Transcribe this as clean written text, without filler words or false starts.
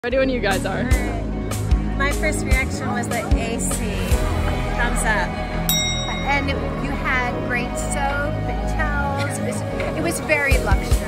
Ready when you guys are. My first reaction was the AC. Thumbs up. And you had great soap and towels. It was very luxury.